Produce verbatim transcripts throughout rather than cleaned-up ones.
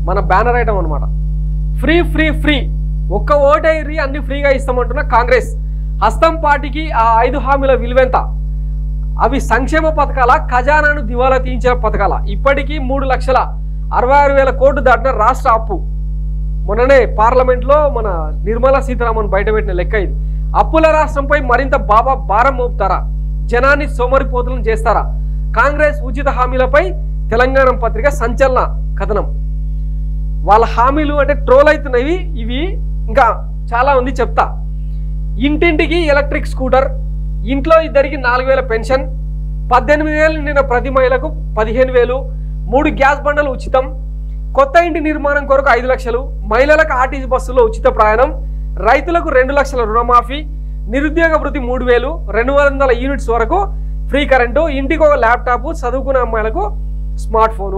మన banner item అనమాట. Free free free ఒక్క ఓటైరి అన్ని ఫ్రీగా ఇస్తామంటున్న కాంగ్రెస్. హస్తం పార్టీకి ఆ ఐదు హామీల విలువెంత? అవి సంక్షేమ పథకాల, ఖజానాను దివాలా తీయించిన పథకాల? ఇప్పటికీ మూడు లక్షల అరవై ఆరు వేల కోట్లు దాటిన రాష్ట్ర అప్పు. మొన్ననే పార్లమెంట్లో మన నిర్మలా సీతారామన్ బయటపెట్టిన లెక్క ఇది. అప్పుల రాష్ట్రంపై మరింత బాబా భారం మోపుతారా? జనాన్ని సోమరిపోతులను చేస్తారా? కాంగ్రెస్ ఉచిత హామీలపై తెలంగాణ పత్రిక సంచలన కథనం. వాళ్ళ హామీలు అంటే ట్రోల్ అవుతున్నవి ఇవి, ఇంకా చాలా ఉంది చెప్తా. ఇంటింటికి ఎలక్ట్రిక్ స్కూటర్, ఇంట్లో ఇద్దరికి నాలుగు వేల పెన్షన్, పద్దెనిమిది వేలు నిండిన ప్రతి మహిళకు పదిహేను వేలు, మూడు గ్యాస్ బండలు ఉచితం, కొత్త ఇంటి నిర్మాణం కొరకు ఐదు లక్షలు, మహిళలకు ఆర్టీసీ బస్సులో ఉచిత ప్రయాణం, రైతులకు రెండు లక్షల రుణమాఫీ, నిరుద్యోగ వృత్తి మూడు వేలు, రెండు వందల యూనిట్స్ వరకు ఫ్రీ కరెంటు, ఇంటికి ఒక ల్యాప్టాప్, చదువుకునే అమ్మాయిలకు స్మార్ట్ ఫోను.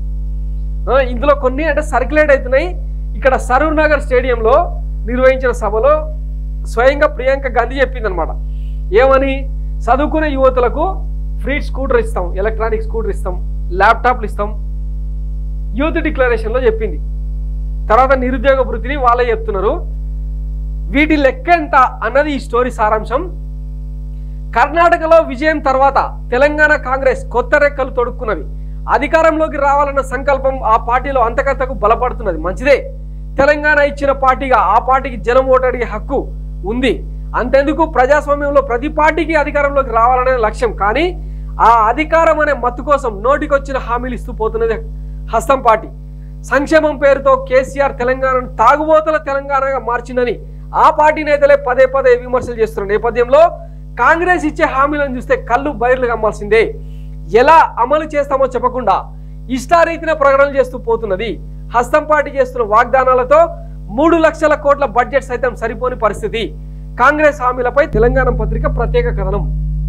ఇందులో కొన్ని అంటే సర్క్యులేట్ అవుతున్నాయి. ఇక్కడ సరూర్ నగర్ స్టేడియంలో నిర్వహించిన సభలో స్వయంగా ప్రియాంక గాంధీ చెప్పిందనమాట. ఏమని? చదువుకునే యువతులకు ఫ్రీ స్కూటర్ ఇస్తాం, ఎలక్ట్రానిక్ స్కూటర్ ఇస్తాం, ల్యాప్టాప్లు ఇస్తాం, యూత్ డిక్లరేషన్లో చెప్పింది. తర్వాత నిరుద్యోగ వృత్తిని వాళ్ళే చెప్తున్నారు. వీటి లెక్క ఎంత అన్నది ఈ స్టోరీ సారాంశం. కర్ణాటకలో విజయం తర్వాత తెలంగాణ కాంగ్రెస్ కొత్త రెక్కలు తొడుక్కున్నవి. అధికారంలోకి రావాలన్న సంకల్పం ఆ పార్టీలో అంతకంతకు బలపడుతున్నది. మంచిదే, తెలంగాణ ఇచ్చిన పార్టీగా ఆ పార్టీకి జనం ఓటు అడిగే హక్కు ఉంది. అంతెందుకు, ప్రజాస్వామ్యంలో ప్రతి పార్టీకి అధికారంలోకి రావాలనే లక్ష్యం. కానీ ఆ అధికారం అనే మత్తు కోసం నోటికొచ్చిన హామీలు ఇస్తూ పోతున్నది హస్తం పార్టీ. సంక్షేమం పేరుతో కేసీఆర్ తెలంగాణను తాగుబోతుల తెలంగాణగా మార్చిందని ఆ పార్టీ నేతలే పదే పదే విమర్శలు చేస్తున్న నేపథ్యంలో కాంగ్రెస్ ఇచ్చే హామీలను చూస్తే కళ్ళు బయర్లు కమ్మాల్సిందే. ఎలా అమలు చేస్తామో చెప్పకుండా ఇష్టారీతిన ప్రకటనలు చేస్తూ పోతున్నది. హస్తం పార్టీ చేస్తున్న వాగ్దానాలతో మూడు లక్షల కోట్ల బడ్జెట్ సైతం సరిపోని పరిస్థితి. కాంగ్రెస్ హామీలపై తెలంగాణ పత్రిక ప్రత్యేక కథనం.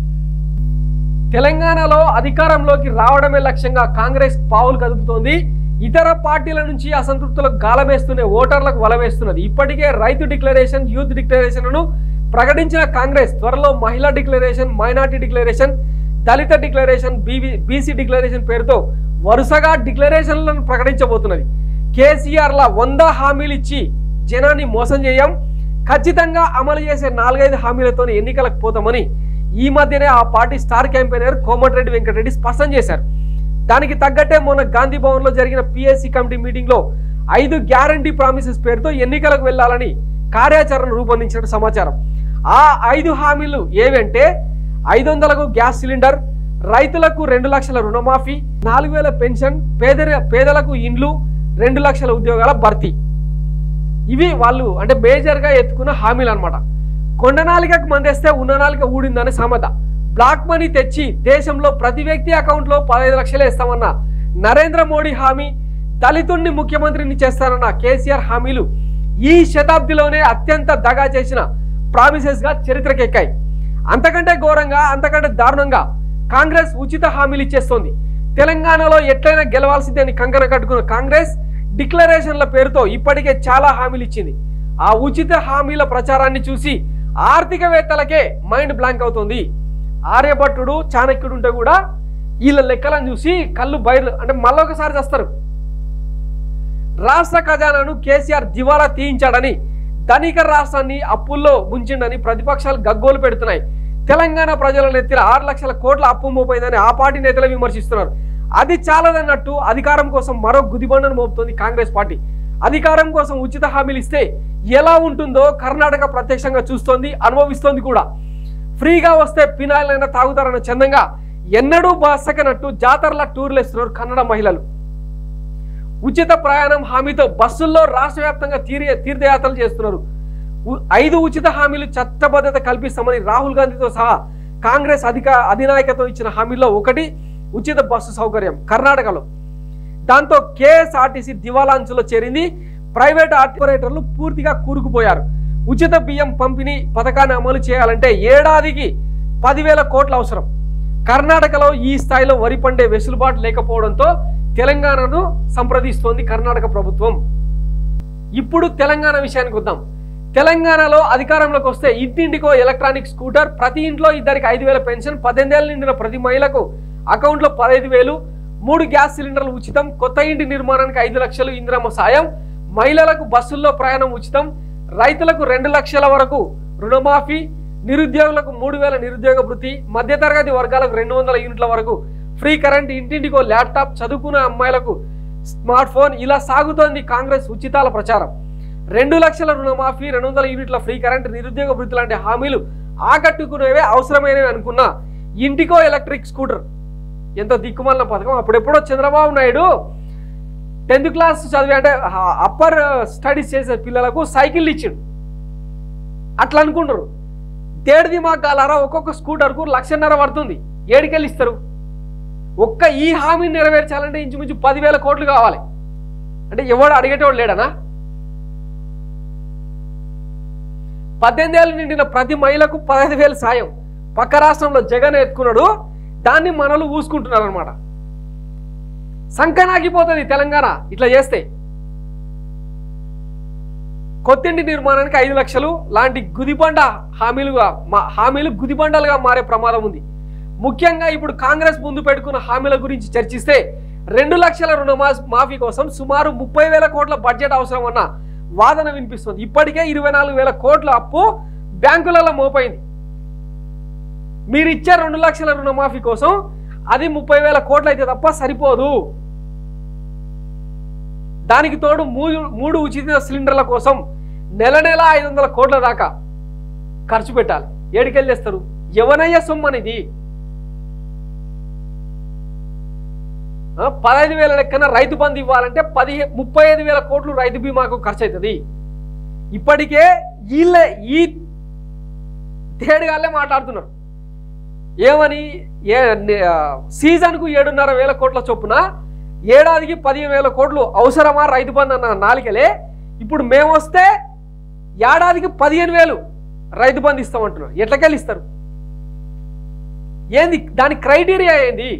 తెలంగాణలో అధికారంలోకి రావడమే లక్ష్యంగా కాంగ్రెస్ పావులు కదుపుతోంది. ఇతర పార్టీల నుంచి అసంతృప్తులకు గాలమేస్తూనే ఓటర్లకు వలవేస్తున్నది. ఇప్పటికే రైతు డిక్లరేషన్, యూత్ డిక్లరేషన్లను ప్రకటించిన కాంగ్రెస్ త్వరలో మహిళా డిక్లరేషన్, మైనార్టీ డిక్లరేషన్, దళిత డిక్లరేషన్, బీబీ బీసీ డిక్లరేషన్ పేరుతో వరుసగా డిక్లరేషన్లను ప్రకటించబోతున్నది. కేసీఆర్ల వంద హామీలు ఇచ్చి జనాన్ని మోసం చేయం, ఖచ్చితంగా అమలు చేసే నాలుగైదు హామీలతో ఎన్నికలకు పోతామని ఈ మధ్యనే ఆ party star campaigner Komatireddy Venkatareddy స్పష్టం చేశారు. దానికి తగ్గట్టే మొన్న గాంధీ భవన్ లో జరిగిన పిఎస్సి కమిటీ మీటింగ్ లో ఐదు గ్యారంటీ ప్రామిసెస్ పేరుతో ఎన్నికలకు వెళ్లాలని కార్యాచరణ రూపొందించిన సమాచారం. ఆ ఐదు హామీలు ఏవంటే ఐదు వందలకు గ్యాస్ సిలిండర్, రైతులకు రెండు లక్షల రుణమాఫీ, నాలుగు వేల పెన్షన్, పేద పేదలకు ఇండ్లు, రెండు లక్షల ఉద్యోగాల భర్తీ. ఇవి వాళ్ళు అంటే మేజర్ గా ఎత్తుకున్న హామీలు అనమాట. కొండ నాలికకు మందేస్తే ఉన్న నాలిక ఊడిందనే సామెత. బ్లాక్ మనీ తెచ్చి దేశంలో ప్రతి వ్యక్తి అకౌంట్లో పదహైదు లక్షలే ఇస్తామన్న నరేంద్ర మోడీ హామీ, దళితుడిని ముఖ్యమంత్రిని చేస్తారన్న కేసీఆర్ హామీలు ఈ శతాబ్దిలోనే అత్యంత దగా చేసిన ప్రామిసెస్ గా చరిత్రకెక్కాయి. అంతకంటే ఘోరంగా, అంతకంటే దారుణంగా కాంగ్రెస్ ఉచిత హామీలు ఇచ్చేస్తోంది. తెలంగాణలో ఎట్లయినా గెలవాల్సిందే అని కంకణ కట్టుకున్న కాంగ్రెస్ డిక్లరేషన్ల పేరుతో ఇప్పటికే చాలా హామీలు ఇచ్చింది. ఆ ఉచిత హామీల ప్రచారాన్ని చూసి ఆర్థికవేత్తలకే మైండ్ బ్లాంక్ అవుతుంది. ఆర్యభట్టుడు, చాణక్యుడు ఉంటే కూడా వీళ్ళ లెక్కలను చూసి కళ్ళు బయలు అంటే మళ్ళొకసారి చేస్తారు. రాష్ట్ర ఖజానాను కేసీఆర్ దివాలా తీయించాడని, ధనిక రాష్ట్రాన్ని అప్పుల్లో ముంచిండని ప్రతిపక్షాలు గగ్గోలు పెడుతున్నాయి. తెలంగాణ ప్రజల నెత్తిన ఆరు లక్షల కోట్ల అప్పు మోపోయిందని ఆ పార్టీ నేతలు విమర్శిస్తున్నారు. అది చాలదన్నట్టు అధికారం కోసం మరో గుదిబండను మోపుతోంది కాంగ్రెస్ పార్టీ. అధికారం కోసం ఉచిత హామీలు ఇస్తే ఎలా ఉంటుందో కర్ణాటక ప్రత్యక్షంగా చూస్తోంది, అనుభవిస్తోంది కూడా. ఫ్రీగా వస్తే పినాయిల్ అయినా తాగుతారన్న చందంగా ఎన్నడూ బాసకనట్టు జాతరల టూర్లు ఇస్తున్నారు కన్నడ మహిళలు. ఉచిత ప్రయాణం హామీతో బస్సుల్లో రాష్ట్ర వ్యాప్తంగా తీర్ తీర్థయాత్రలు చేస్తున్నారు. ఐదు ఉచిత హామీలు చట్టబద్ధత కల్పిస్తామని రాహుల్ గాంధీతో సహా కాంగ్రెస్ అధిక అధినాయకత్వం ఇచ్చిన హామీల్లో ఒకటి ఉచిత బస్సు సౌకర్యం కర్ణాటకలో. దాంతో కేఎస్ఆర్టీసీ దివాలా అంచులో చేరింది. ప్రైవేట్ ఆపరేటర్లు పూర్తిగా కూరుకుపోయారు. ఉచిత బియ్యం పంపిణీ పథకాన్ని అమలు చేయాలంటే ఏడాదికి పదివేల కోట్ల అవసరం. కర్ణాటకలో ఈ స్థాయిలో వరి పండే వెసులుబాటు లేకపోవడంతో తెలంగాణను సంప్రదిస్తోంది కర్ణాటక ప్రభుత్వం. ఇప్పుడు తెలంగాణ విషయానికి వద్దాం. తెలంగాణలో అధికారంలోకి వస్తే ఇంటింటికో ఎలక్ట్రానిక్ స్కూటర్, ప్రతి ఇంట్లో ఇద్దరికి ఐదు వేల పెన్షన్, పద్దెనిమిది ఏళ్ళు నిండిన ప్రతి మహిళకు అకౌంట్లో పదహైదు వేలు, మూడు గ్యాస్ సిలిండర్లు ఉచితం, కొత్త ఇంటి నిర్మాణానికి ఐదు లక్షలు ఇందిరమ్మ సాయం, మహిళలకు బస్సుల్లో ప్రయాణం ఉచితం, రైతులకు రెండు లక్షల వరకు రుణమాఫీ, నిరుద్యోగులకు మూడు వేల నిరుద్యోగ భృతి, మధ్యతరగతి వర్గాలకు రెండు వందల యూనిట్ల వరకు ఫ్రీ కరెంట్, ఇంటింటికో ల్యాప్టాప్, చదువుకున్న అమ్మాయిలకు స్మార్ట్ ఫోన్. ఇలా సాగుతోంది కాంగ్రెస్ ఉచితాల ప్రచారం. రెండు లక్షల రుణమాఫీ, రెండు వందల యూనిట్ల ఫ్రీ కరెంట్, నిరుద్యోగ భృతి లాంటి హామీలు ఆకట్టుకునేవే, అవసరమైనవి అనుకున్న ఇంటికో ఎలక్ట్రిక్ స్కూటర్. ఎంత దిక్కుమాలిన పథకం. అప్పుడెప్పుడో చంద్రబాబు నాయుడు టెన్త్ క్లాస్ చదివి అంటే అప్పర్ స్టడీస్ చేసే పిల్లలకు సైకిల్ ఇచ్చిండు. అట్లా అనుకుంటారు. తేడిది మాకు కాలారా ఒక్కొక్క స్కూటర్కు లక్షన్నర పడుతుంది. ఏడికెళ్ళి ఇస్తారు? ఒక్క ఈ హామీని నెరవేర్చాలంటే ఇంచుమించు పదివేల కోట్లు కావాలి. అంటే ఎవడు అడిగేటోడు లేడనా? పద్దెనిమిది ఏళ్ళు నిండిన ప్రతి మహిళకు పదహైదు వేలు సాయం. పక్క రాష్ట్రంలో జగన్ ఎత్తుకున్నాడు, దాన్ని మనలు ఊసుకుంటున్నారు అనమాట. సంకనాగిపోతుంది తెలంగాణ ఇట్లా చేస్తే. కొత్తింటి నిర్మాణానికి ఐదు లక్షలు లాంటి గుదిబండ హామీలుగా మా హామీలు గుదిబండలుగా మారే ప్రమాదం ఉంది. ముఖ్యంగా ఇప్పుడు కాంగ్రెస్ ముందు పెట్టుకున్న హామీల గురించి చర్చిస్తే రెండు లక్షల రుణ మాఫీ కోసం సుమారు ముప్పై వేల కోట్ల బడ్జెట్ అవసరం అన్న వాదన వినిపిస్తుంది. ఇప్పటికే ఇరవై నాలుగు వేల కోట్ల అప్పు బ్యాంకులలో మోపైంది. మీరు ఇచ్చే రెండు లక్షల రుణమాఫీ కోసం అది ముప్పై వేల కోట్లు అయితే తప్ప సరిపోదు. దానికి తోడు మూడు మూడు ఉచిత సిలిండర్ల కోసం నెల నెల ఐదు వందల కోట్ల దాకా ఖర్చు పెట్టాలి. ఏడికెళ్ళి చేస్తారు? ఎవనయ్య సొమ్ము అనేది? పదహైదు వేల లెక్కన రైతు బంధు ఇవ్వాలంటే పది ముప్పై ఐదు వేల కోట్లు రైతు బీమాకు ఖర్చు అవుతుంది. ఇప్పటికే వీళ్ళ ఈ తేడుగాళ్ళే మాట్లాడుతున్నారు. ఏమని? ఏ సీజన్కు ఏడున్నర వేల కోట్ల చొప్పున ఏడాదికి పదిహేను వేల కోట్లు అవసరమా రైతు బంధు అన్న నాలికలే ఇప్పుడు మేము వస్తే ఏడాదికి పదిహేను వేలు రైతు బంధు ఇస్తామంటున్నారు. ఎట్లకెళ్ళి ఇస్తారు? ఏంది దాని క్రైటీరియా ఏంది?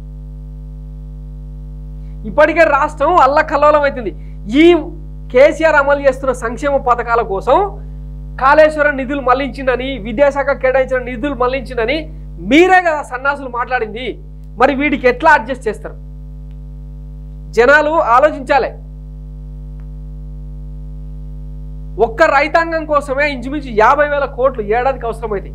ఇప్పటికే రాష్ట్రం అల్లకల్లోలం అవుతుంది. ఈ కేసీఆర్ అమలు చేస్తున్న సంక్షేమ పథకాల కోసం కాళేశ్వరం నిధులు మళ్లించిందని, విద్యాశాఖ కేటాయించిన నిధులు మళ్లించిందని మీరే కదా సన్నాసులు మాట్లాడింది. మరి వీటికి ఎట్లా అడ్జస్ట్ చేస్తారు? జనాలు ఆలోచించాలి. ఒక్క రైతాంగం కోసమే ఇంచుమించు యాభై వేల కోట్లు ఏడాదికి అవసరమైతాయి.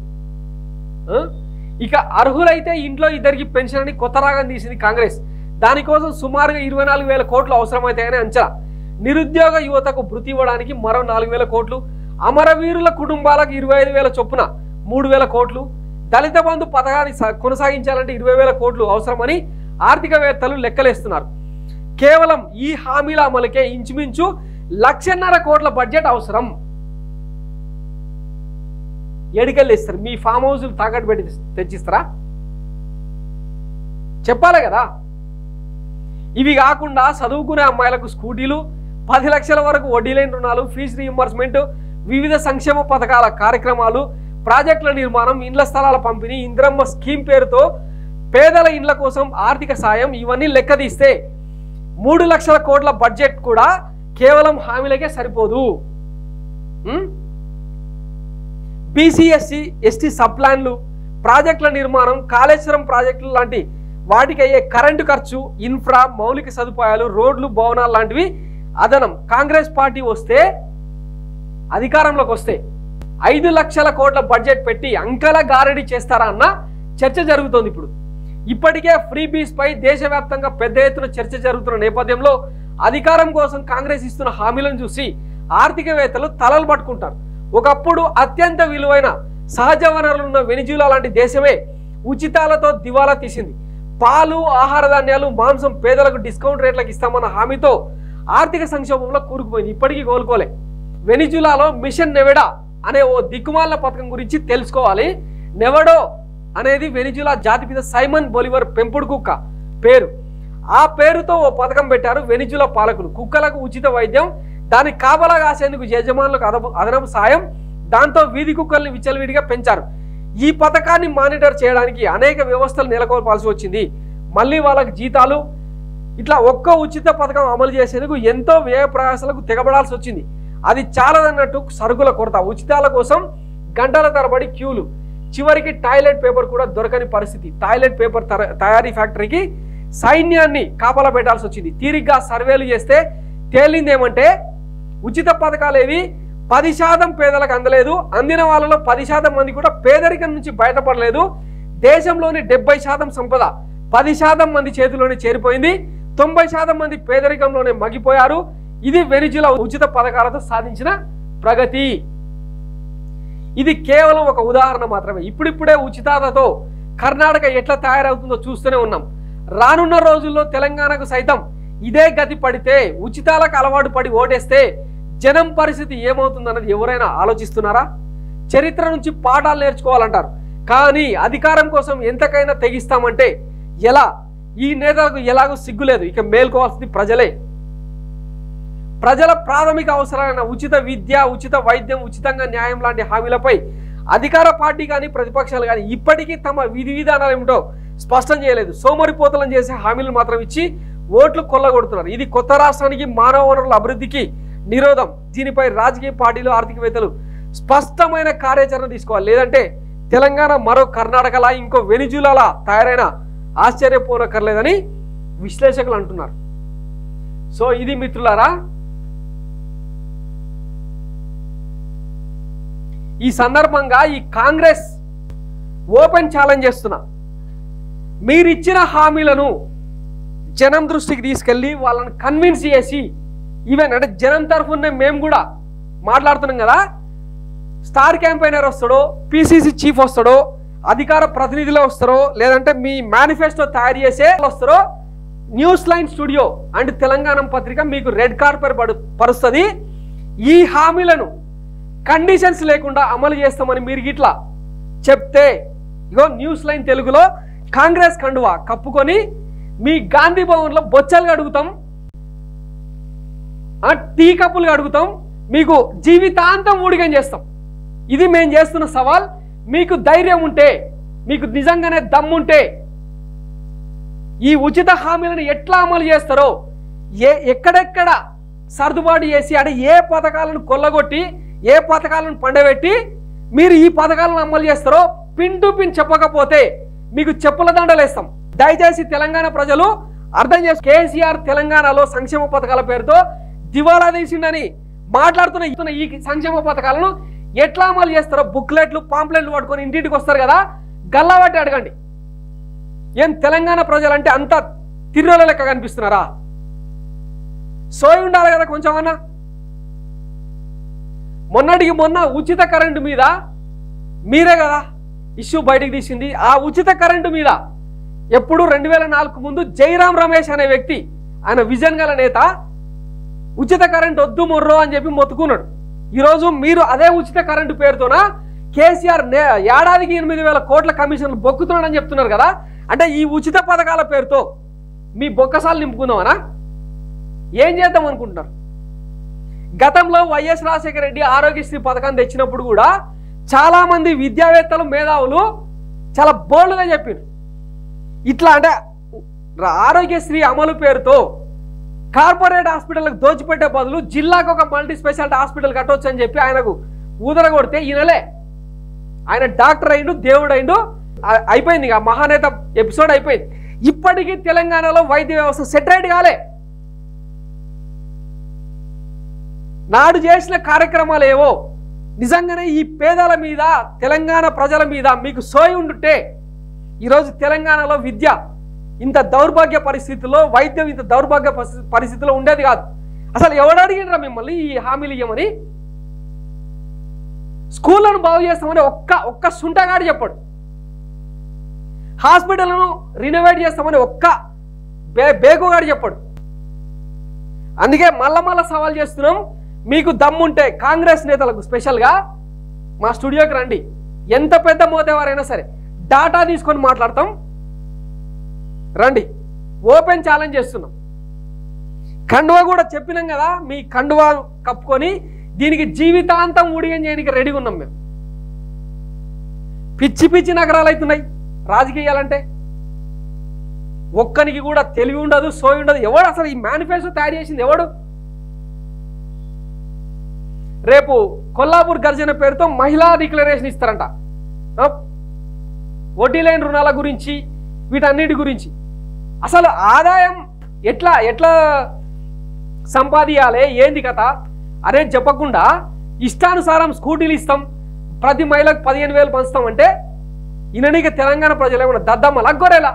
ఇక అర్హులైతే ఇంట్లో ఇద్దరికి పెన్షన్ అని కొత్త రాగం తీసింది కాంగ్రెస్. దానికోసం సుమారుగా ఇరవై నాలుగు వేల కోట్లు అవసరమవుతాయని అంచనా. నిరుద్యోగ యువతకు భృతి ఇవ్వడానికి మరో నాలుగు వేల కోట్లు, అమరవీరుల కుటుంబాలకు ఇరవై ఐదు వేల చొప్పున మూడు వేల కోట్లు, దళిత బంధు పథకాన్ని కొనసాగించాలంటే ఇరవై వేల కోట్లు అవసరమని ఆర్థికవేత్తలు లెక్కలేస్తున్నారు. కేవలం ఈ హామీల అమలుకే ఇంచుమించు లక్షన్నర కోట్ల బడ్జెట్ అవసరం. ఏడికెళ్ళి ఇస్తారు? మీ ఫామ్ హౌస్లు తాకట్టు పెట్టి తెచ్చిస్తారా? చెప్పాలి కదా. ఇవి కాకుండా చదువుకునే అమ్మాయిలకు స్కూటీలు, పది లక్షల వరకు వడ్డీ లేని రుణాలు, ఫీజు రీయింబర్స్మెంట్, వివిధ సంక్షేమ పథకాల కార్యక్రమాలు, ప్రాజెక్టుల నిర్మాణం, ఇండ్ల స్థలాల పంపిణీ, ఇందిరమ్మ స్కీమ్ పేరుతో పేదల ఇండ్ల కోసం ఆర్థిక సాయం, ఇవన్నీ లెక్క తీస్తే మూడు లక్షల కోట్ల బడ్జెట్ కూడా కేవలం హామీలకే సరిపోదు. బీసీ ఎస్సీ ఎస్టీ సబ్ ప్లాన్లు, ప్రాజెక్టుల నిర్మాణం, కాళేశ్వరం ప్రాజెక్టులు లాంటి వాటికి అయ్యే కరెంటు ఖర్చు, ఇన్ఫ్రా, మౌలిక సదుపాయాలు, రోడ్లు, భవనాలు లాంటివి అదనం. కాంగ్రెస్ పార్టీ వస్తే అధికారంలోకి వస్తే ఐదు లక్షల కోట్ల బడ్జెట్ పెట్టి అంకల గారడీ చేస్తారా అన్న చర్చ జరుగుతోంది. ఇప్పుడు ఇప్పటికే ఫ్రీ బీస్ పై దేశవ్యాప్తంగా పెద్ద ఎత్తున చర్చ జరుగుతున్న నేపథ్యంలో అధికారం కోసం కాంగ్రెస్ ఇస్తున్న హామీలను చూసి ఆర్థికవేత్తలు తలలు పట్టుకుంటారు. ఒకప్పుడు అత్యంత విలువైన సహజ వనరులున్న వెనిజులా లాంటి దేశమే ఉచితాలతో దివాలా తీసింది. పాలు, ఆహార ధాన్యాలు, మాంసం పేదలకు డిస్కౌంట్ రేట్లకు ఇస్తామన్న హామీతో ఆర్థిక సంక్షోభంలో కూరుకుపోయింది. ఇప్పటికీ కోలుకోలే. వెనిజులాలో మిషన్ నెవెడా అనే ఓ దిక్కుమాల పథకం గురించి తెలుసుకోవాలి. నెవడో అనేది వెనిజులా జాతిపిత సైమన్ బొలివర్ పెంపుడు కుక్క పేరు. ఆ పేరుతో ఓ పథకం పెట్టారు వెనిజులా పాలకులు. కుక్కలకు ఉచిత వైద్యం, దాన్ని కాపలా కాసేందుకు యజమానులకు అదపు అదనపు సాయం, దాంతో వీధి కుక్కల్ని విచ్చలవిడిగా పెంచారు. ఈ పథకాన్ని మానిటర్ చేయడానికి అనేక వ్యవస్థలు నెలకొల్పాల్సి వచ్చింది. మళ్ళీ వాళ్ళకి జీతాలు, ఇట్లా ఒక్క ఉచిత పథకం అమలు చేసేందుకు ఎంతో వ్యయ ప్రయాసాలకు తెగబడాల్సి వచ్చింది. అది చాలదన్నట్టు సరుకుల కొరత, ఉచితాల కోసం గంటల తరబడి క్యూలు, చివరికి టాయిలెట్ పేపర్ కూడా దొరకని పరిస్థితి. టాయిలెట్ పేపర్ తయారీ ఫ్యాక్టరీకి సైన్యాన్ని కాపలా పెట్టాల్సి వచ్చింది. తీరిగ్గా సర్వేలు చేస్తే తేలింది ఏమంటే ఉచిత పథకాలు ఏవి పది శాతం పేదలకు అందలేదు. అందిన వాళ్ళలో పది శాతం మంది కూడా పేదరికం నుంచి బయటపడలేదు. దేశంలోని డెబ్బై శాతం సంపద పది శాతం మంది చేతిలోనే చేరిపోయింది. తొంభై శాతం మంది పేదరికంలోనే మగ్గిపోయారు. ఇది వెనిజులా ఉచిత పథకాలతో సాధించిన ప్రగతి. ఇది కేవలం ఒక ఉదాహరణ మాత్రమే. ఇప్పుడిప్పుడే ఉచితాలతో కర్ణాటక ఎట్లా తయారవుతుందో చూస్తూనే ఉన్నాం. రానున్న రోజుల్లో తెలంగాణకు సైతం ఇదే గతి పడితే, ఉచితాలకు అలవాటు పడి ఓటేస్తే జనం పరిస్థితి ఏమవుతుందన్నది ఎవరైనా ఆలోచిస్తున్నారా? చరిత్ర నుంచి పాఠాలు నేర్చుకోవాలంటారు, కానీ అధికారం కోసం ఎంతకైనా తెగిస్తామంటే ఎలా? ఈ నేతలకు ఎలాగో సిగ్గులేదు. ఇక మేల్కోవాల్సింది ప్రజలే. ప్రజల ప్రాథమిక అవసరాలైన ఉచిత విద్య, ఉచిత వైద్యం, ఉచితంగా న్యాయం లాంటి హామీలపై అధికార పార్టీ కానీ ప్రతిపక్షాలు కానీ ఇప్పటికీ తమ విధి విధానాలు ఏమిటో స్పష్టం చేయలేదు. సోమరిపోతలను చేసే హామీలు మాత్రం ఇచ్చి ఓట్లు కొల్లగొడుతున్నారు. ఇది కొత్త రాష్ట్రానికి, మానవ వనరుల అభివృద్ధికి నిరోధం. దీనిపై రాజకీయ పార్టీలు, ఆర్థికవేత్తలు స్పష్టమైన కార్యాచరణ తీసుకోవాలి. లేదంటే తెలంగాణ మరో కర్ణాటకలా, ఇంకో వెనిజులాలా తయారైన ఆశ్చర్యపోనక్కర్లేదని విశ్లేషకులు అంటున్నారు. సో ఇది మిత్రులారా, ఈ సందర్భంగా ఈ కాంగ్రెస్ ఓపెన్ ఛాలెంజ్ చేస్తున్నా, మీరిచ్చిన హామీలను జనం దృష్టికి తీసుకెళ్ళి వాళ్ళని కన్విన్స్ చేసి, ఈవెన్ అంటే జనం తరఫున మేము కూడా మాట్లాడుతున్నాం కదా, స్టార్ క్యాంపెయినర్ వస్తాడో, పిసిసి చీఫ్ వస్తాడో, అధికార ప్రతినిధులు వస్తారో, లేదంటే మీ మేనిఫెస్టో తయారు చేసే వస్తారో, news line studio and Telangana పత్రిక మీకు రెడ్ కార్పెట్ పరుస్తుంది. ఈ హామీలను కండిషన్స్ లేకుండా అమలు చేస్తామని మీరు గిట్లా చెప్తే, ఇగో న్యూస్ లైన్ తెలుగులో కాంగ్రెస్ కండువా కప్పుకొని మీ గాంధీ భవన్లో బొచ్చలు అడుగుతాం, టీ కప్పులు అడుగుతాం, మీకు జీవితాంతం ఊడిగం చేస్తాం. ఇది మేము చేస్తున్న సవాల్. మీకు ధైర్యం ఉంటే, మీకు నిజంగానే దమ్ముంటే ఈ ఉచిత హామీలను ఎట్లా అమలు చేస్తారో, ఏ ఎక్కడెక్కడ సర్దుబాటు చేసి, అంటే ఏ పథకాలను కొల్లగొట్టి, ఏ పథకాలను పండబెట్టి మీరు ఈ పథకాలను అమలు చేస్తారో పిన్ టు పిన్ చెప్పకపోతే మీకు చెప్పుల దండలేస్తాం. దయచేసి తెలంగాణ ప్రజలు అర్థం చేసి, కేసీఆర్ తెలంగాణలో సంక్షేమ పథకాల పేరుతో దివాలా తీసిండని మాట్లాడుతున్న ఈ సంక్షేమ పథకాలను ఎట్లా అమలు చేస్తారో బుక్లెట్లు, పాంప్లెట్లు పట్టుకొని ఇంటింటికి వస్తారు కదా, గల్లాబట్టి అడగండి. ఏం తెలంగాణ ప్రజలంటే అంత తిర్రోల లెక్క కనిపిస్తున్నారా? సోయి ఉండాలి కదా కొంచెం అన్నా. మొన్నటికి మొన్న ఉచిత కరెంటు మీద మీరే కదా ఇష్యూ బయటకు తీసింది. ఆ ఉచిత కరెంటు మీద ఎప్పుడు రెండు వేల నాలుగు ముందు జైరాం రమేష్ అనే వ్యక్తి, ఆయన విజన్ గల నేత, ఉచిత కరెంట్ వద్దు మొర్రో అని చెప్పి మొత్తుకున్నాడు. ఈరోజు మీరు అదే ఉచిత కరెంటు పేరుతోన కేసీఆర్ ఏడాదికి ఎనిమిది వేల కోట్ల కమిషన్లు బొక్కుతున్నాడని చెప్తున్నారు కదా. అంటే ఈ ఉచిత పథకాల పేరుతో మీ బొక్కసాలు నింపుకుందామనా? ఏం చేద్దాం అనుకుంటున్నారు? గతంలో వైఎస్ రాజశేఖర రెడ్డి ఆరోగ్యశ్రీ పథకాన్ని తెచ్చినప్పుడు కూడా చాలా మంది విద్యావేత్తలు, మేధావులు చాలా బోల్డ్గా చెప్పారు, ఇట్లా అంటే ఆరోగ్యశ్రీ అమలు పేరుతో కార్పొరేట్ హాస్పిటల్కి దోచిపెట్టే బదులు జిల్లాకు ఒక మల్టీ స్పెషాలిటీ హాస్పిటల్ కట్టవచ్చు అని చెప్పి ఆయనకు ఊదర కొడితే ఈయనలే, ఆయన డాక్టర్ అయిండు, దేవుడు అయిండు, అయిపోయింది. ఇక మహానేత ఎపిసోడ్ అయిపోయింది. ఇప్పటికీ తెలంగాణలో వైద్య వ్యవస్థ సెటరేట్ కాలే. నాడు చేసిన కార్యక్రమాలు ఏవో నిజంగానే ఈ పేదల మీద, తెలంగాణ ప్రజల మీద మీకు సోయి ఉండుంటే ఈరోజు తెలంగాణలో విద్య ఇంత దౌర్భాగ్య పరిస్థితుల్లో, వైద్యం ఇంత దౌర్భాగ్య పరిస్థితిలో ఉండేది కాదు. అసలు ఎవడు అడిగినరా మిమ్మల్ని ఈ హామీలు ఇవ్వమని? స్కూళ్లను బాగు చేస్తామని ఒక్క ఒక్క సుంటగాడు చెప్పాడు. హాస్పిటల్ను రినోవేట్ చేస్తామని ఒక్క బే బేగుగాడు చెప్పాడు. అందుకే మళ్ళా మళ్ళా సవాల్ చేస్తున్నాం, మీకు దమ్ముంటే కాంగ్రెస్ నేతలకు స్పెషల్గా మా స్టూడియోకి రండి. ఎంత పెద్ద మోతేవారైనా సరే డాటా తీసుకొని మాట్లాడతాం, రండి. ఓపెన్ ఛాలెంజ్ చేస్తున్నాం. కండువా కూడా చెప్పినాం కదా, మీ కండువా కప్పుకొని దీనికి జీవితాంతం ఊడిగం చేయడానికి రెడీగా ఉన్నాం మేము. పిచ్చి పిచ్చి నగరాలు అవుతున్నాయి రాజకీయాలంటే. ఒక్కనికి కూడా తెలివి ఉండదు, సోయి ఉండదు. ఎవడు అసలు ఈ మేనిఫెస్టో తయారు చేసింది ఎవడు? రేపు కొల్లాపూర్ గర్జన పేరుతో మహిళా డిక్లరేషన్ ఇస్తారంట, వడ్డీ లేని రుణాల గురించి, వీటన్నిటి గురించి. అసలు ఆదాయం ఎట్లా ఎట్లా సంపాదించాలి ఏంది కథ అనేది చెప్పకుండా ఇష్టానుసారం స్కూటీలు ఇస్తాం, ప్రతి మహిళకు పదిహేను వేలు పంచుతాం అంటే ఇననిక తెలంగాణ ప్రజలు ఏమన్నా దద్దమ్మలా గొర్రెలా?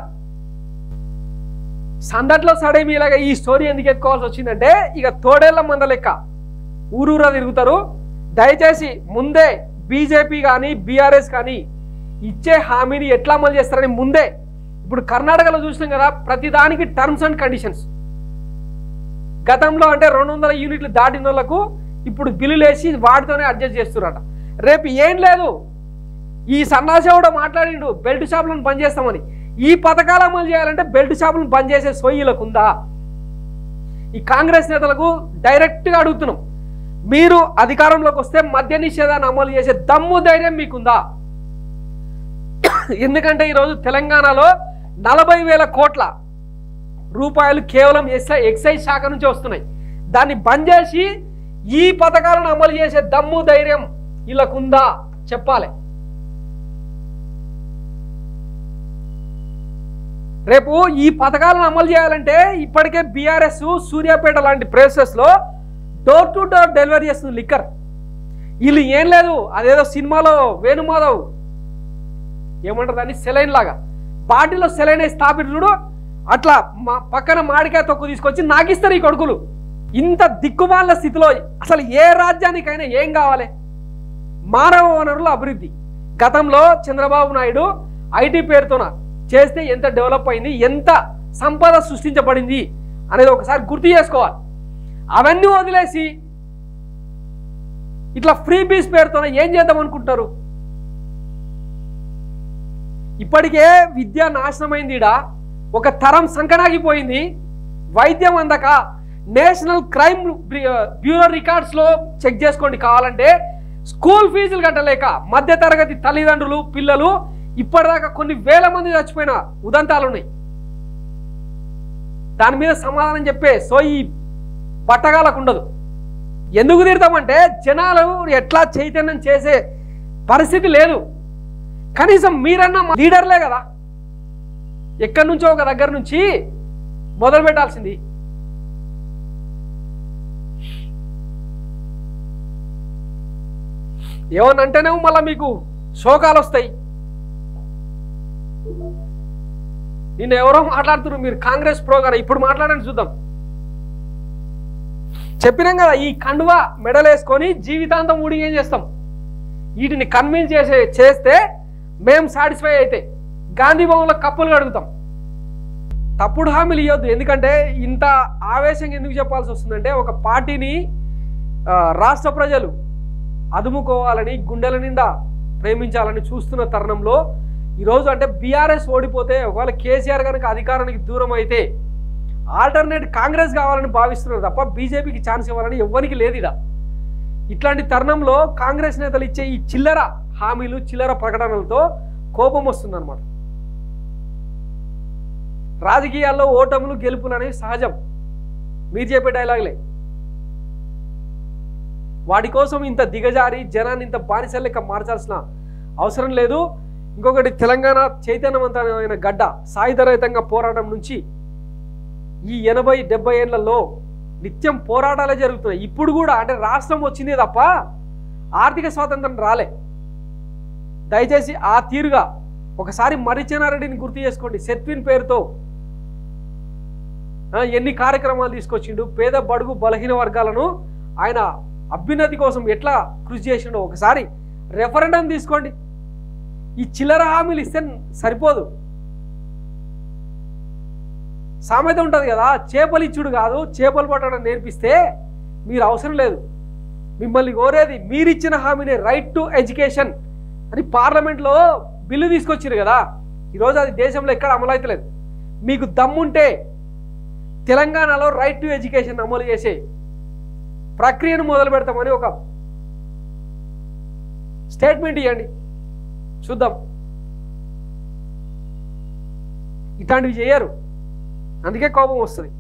సందట్లో సడేమీలాగా ఈ స్టోరీ ఎందుకు ఎత్తుకోవాల్సి వచ్చిందంటే ఇక తోడేళ్ల మంద లెక్క ఊరూరా తిరుగుతారు. దయచేసి ముందే బీజేపీ కానీ బీఆర్ఎస్ కానీ ఇచ్చే హామీని ఎట్లా అమలు చేస్తారని ముందే, ఇప్పుడు కర్ణాటకలో చూసినాం కదా, ప్రతిదానికి టర్మ్స్ అండ్ కండిషన్స్. గతంలో అంటే రెండు వందల యూనిట్లు దాటిన వాళ్ళకు ఇప్పుడు బిల్లులు వేసి వాటితోనే అడ్జస్ట్ చేస్తున్నారట. రేపు ఏం లేదు, ఈ సన్నాసి కూడా మాట్లాడిండు బెల్ట్ షాపులను బంద్ చేస్తామని. ఈ పథకాలు అమలు చేయాలంటే బెల్ట్ షాపులను బంద్ చేసే సొయ్యలకు ఉందా? ఈ కాంగ్రెస్ నేతలకు డైరెక్ట్గా అడుగుతున్నాం, మీరు అధికారంలోకి వస్తే మద్య నిషేధాన్ని అమలు చేసే దమ్ము ధైర్యం మీకుందా? ఎందుకంటే ఈరోజు తెలంగాణలో నలభై వేల కోట్ల రూపాయలు కేవలం ఎస్ఐ ఎక్సైజ్ శాఖ నుంచి వస్తున్నాయి. దాన్ని బంద్ చేసి ఈ పథకాలను అమలు చేసే దమ్ము ధైర్యం వీళ్ళకుందా చెప్పాలి. రేపు ఈ పథకాలను అమలు చేయాలంటే ఇప్పటికే బీఆర్ఎస్ సూర్యాపేట లాంటి ప్లేసెస్లో డోర్ టు డోర్ డెలివరీ చేస్తుంది లిక్కర్. వీళ్ళు ఏం లేదు, అదేదో సినిమాలో వేణుమాధవ్ ఏమంటారు దాన్ని, సెలైన్ లాగా బాటిల్లో సెలైన్ వేసి స్థాపిడు చూడు, అట్లా మా పక్కన మాడికాయ తొక్కు తీసుకొచ్చి నాకిస్తారు ఈ కొడుకులు. ఇంత దిక్కుమాల స్థితిలో అసలు ఏ రాజ్యానికైనా ఏం కావాలి? మానవ వనరుల అభివృద్ధి. గతంలో చంద్రబాబు నాయుడు ఐటీ పేరుతోన చేస్తే ఎంత డెవలప్ అయింది, ఎంత సంపద సృష్టించబడింది అనేది ఒకసారి గుర్తు చేసుకోవాలి. అవన్నీ వదిలేసి ఇట్లా ఫ్రీ బీస్ పేరుతోన ఏం చేద్దాం అనుకుంటారు? ఇప్పటికే విద్య నాశనమైంది, ఇడా ఒక తరం సంకనాగిపోయింది. వైద్యం అందక నేషనల్ క్రైమ్ బ్యూరో రికార్డ్స్లో చెక్ చేసుకోండి కావాలంటే, స్కూల్ ఫీజులు కట్టలేక మధ్యతరగతి తల్లిదండ్రులు పిల్లలు ఇప్పటిదాకా కొన్ని వేల మంది చచ్చిపోయిన ఉదంతాలు ఉన్నాయి. దాని మీద సమాధానం చెప్పే సో ఈ పట్టగాలకు ఉండదు. ఎందుకు తిడతామంటే జనాలు ఎట్లా చైతన్యం చేసే పరిస్థితి లేదు. కనీసం మీరన్నా లీడర్లే కదా, ఎక్కడి నుంచో ఒక దగ్గర నుంచి మొదలు పెట్టాల్సింది. ఏమనంటేనే మళ్ళీ మీకు శోకాలు వస్తాయి. నిన్న ఎవరో మాట్లాడుతున్నారు, మీరు కాంగ్రెస్ ప్రోగ్రాం ఇప్పుడు మాట్లాడండి చూద్దాం. చెప్పినాం కదా, ఈ కండువా మెడలేసుకొని జీవితాంతం ఊడి ఏం చేస్తాం, వీటిని కన్విన్స్ చేసే చేస్తే మేము సాటిస్ఫై అయితే గాంధీ భవన్లో కప్పులు కడుగుతాం. తప్పుడు హామీలు ఇవ్వద్దు. ఎందుకంటే ఇంత ఆవేశంగా ఎందుకు చెప్పాల్సి వస్తుందంటే, ఒక పార్టీని రాష్ట్ర ప్రజలు అదుముకోవాలని గుండెల నిండా ప్రేమించాలని చూస్తున్న తరుణంలో ఈరోజు అంటే బీఆర్ఎస్ ఓడిపోతే, ఒకవేళ కేసీఆర్ కనుక అధికారానికి దూరం అయితే ఆల్టర్నేట్ కాంగ్రెస్ కావాలని భావిస్తున్నారు తప్ప బీజేపీకి ఛాన్స్ ఇవ్వాలని ఎవ్వరికి లేదు. ఇడ ఇట్లాంటి తరుణంలో కాంగ్రెస్ నేతలు ఇచ్చే ఈ చిల్లర హామీలు చిల్లర ప్రకటనలతో కోపం వస్తుందన్నమాట. రాజకీయాల్లో ఓటములు గెలుపులు అనేవి సహజం, మీరు చెప్పే డైలాగులే. వాటి కోసం ఇంత దిగజారి జనాన్ని ఇంత బానిస లెక్క మార్చాల్సిన అవసరం లేదు. ఇంకొకటి, తెలంగాణ చైతన్యవంతమైన గడ్డ. సాయుధరహితంగా పోరాటం నుంచి ఈ ఎనభై డెబ్బై ఏళ్లలో నిత్యం పోరాటాలే జరుగుతున్నాయి. ఇప్పుడు కూడా అంటే రాష్ట్రం వచ్చిందే తప్ప ఆర్థిక స్వాతంత్రం రాలే. దయచేసి ఆ తీరుగా ఒకసారి మర్రిచెన్నారెడ్డిని గుర్తు చేసుకోండి. సెట్విన్ పేరుతో ఎన్ని కార్యక్రమాలు తీసుకొచ్చిండు, పేద బడుగు బలహీన వర్గాలను ఆయన అభ్యున్నతి కోసం ఎట్లా కృషి చేసిండో ఒకసారి రెఫరెండం తీసుకోండి. ఈ చిల్లర హామీలు ఇస్తే సరిపోదు. సామెత ఉంటుంది కదా, చేపలు ఇచ్చుడు కాదు చేపలు పట్టడం నేర్పిస్తే మీరు అవసరం లేదు. మిమ్మల్ని కోరేది మీరిచ్చిన హామీనే, రైట్ టు ఎడ్యుకేషన్ అని పార్లమెంట్లో బిల్లు తీసుకొచ్చారు కదా. ఈరోజు అది దేశంలో ఎక్కడ అమలు అవుతలేదు. మీకు దమ్ముంటే తెలంగాణలో రైట్ టు ఎడ్యుకేషన్ అమలు చేసే ప్రక్రియను మొదలు పెడతామని ఒక స్టేట్మెంట్ ఇవ్వండి, చూద్దాం. ఇట్లాంటివి చేయరు, అందుకే కోపం వస్తుంది.